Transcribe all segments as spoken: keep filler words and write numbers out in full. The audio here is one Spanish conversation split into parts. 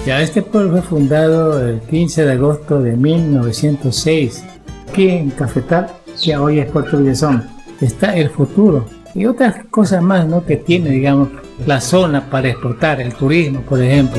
Ya este pueblo fue fundado el quince de agosto de mil novecientos seis. Aquí en Cafetal, que hoy es Puerto Villazón, está el futuro y otras cosas más, ¿no?, que tiene, digamos, la zona para exportar, el turismo, por ejemplo.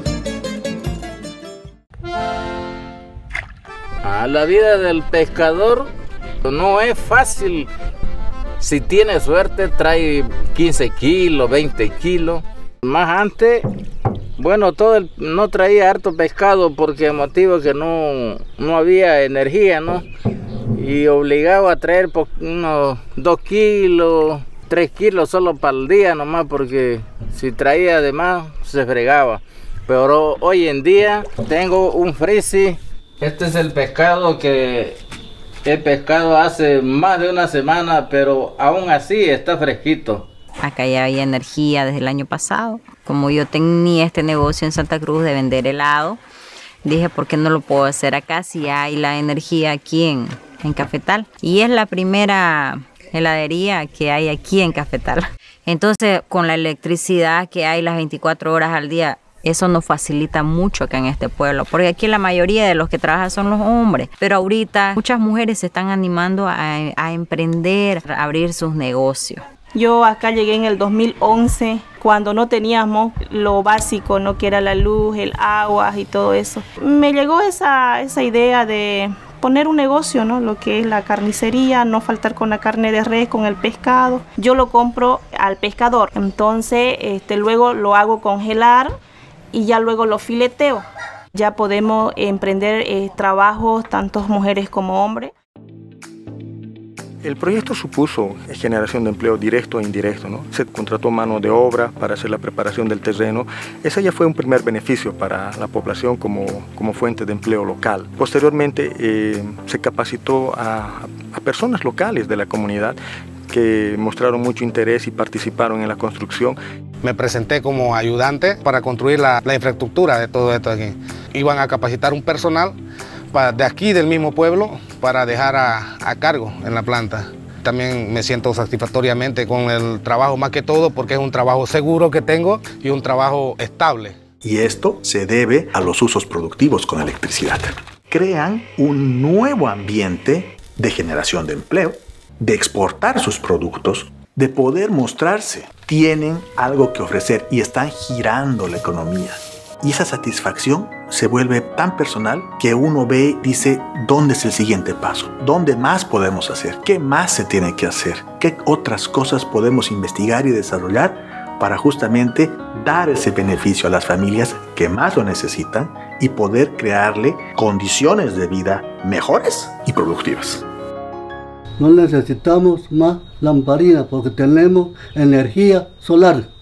A la vida del pescador no es fácil. Si tiene suerte trae quince kilos, veinte kilos. Más antes, bueno, todo el, no traía harto pescado porque motivo que no, no había energía, ¿no? Y obligaba a traer unos dos kilos, tres kilos solo para el día nomás, porque si traía de más se fregaba. Pero hoy en día tengo un freezer. Este es el pescado que he pescado hace más de una semana, pero aún así está fresquito. Acá ya había energía desde el año pasado. Como yo tenía este negocio en Santa Cruz de vender helado, dije, ¿por qué no lo puedo hacer acá si hay la energía aquí en, en Cafetal? Y es la primera heladería que hay aquí en Cafetal. Entonces, con la electricidad que hay las veinticuatro horas al día, eso nos facilita mucho acá en este pueblo, porque aquí la mayoría de los que trabajan son los hombres, pero ahorita muchas mujeres se están animando a, a emprender, a abrir sus negocios. Yo acá llegué en el dos mil once, cuando no teníamos lo básico, ¿no?, que era la luz, el agua y todo eso. Me llegó esa, esa idea de poner un negocio, ¿no?, lo que es la carnicería, no faltar con la carne de res, con el pescado. Yo lo compro al pescador, entonces este, luego lo hago congelar y ya luego lo fileteo. Ya podemos emprender eh, trabajos, tanto mujeres como hombres. El proyecto supuso generación de empleo directo e indirecto, ¿no? Se contrató mano de obra para hacer la preparación del terreno. Ese ya fue un primer beneficio para la población como, como fuente de empleo local. Posteriormente eh, se capacitó a, a personas locales de la comunidad que mostraron mucho interés y participaron en la construcción. Me presenté como ayudante para construir la, la infraestructura de todo esto aquí. Iban a capacitar un personal para, de aquí, del mismo pueblo, para dejar a, a cargo en la planta. También me siento satisfactoriamente con el trabajo, más que todo porque es un trabajo seguro que tengo y un trabajo estable. Y esto se debe a los usos productivos con electricidad. Crean un nuevo ambiente de generación de empleo, de exportar sus productos, de poder mostrarse. Tienen algo que ofrecer y están girando la economía. Y esa satisfacción se vuelve tan personal que uno ve y dice, ¿dónde es el siguiente paso? ¿Dónde más podemos hacer? ¿Qué más se tiene que hacer? ¿Qué otras cosas podemos investigar y desarrollar para justamente dar ese beneficio a las familias que más lo necesitan y poder crearle condiciones de vida mejores y productivas? No necesitamos más lamparina porque tenemos energía solar.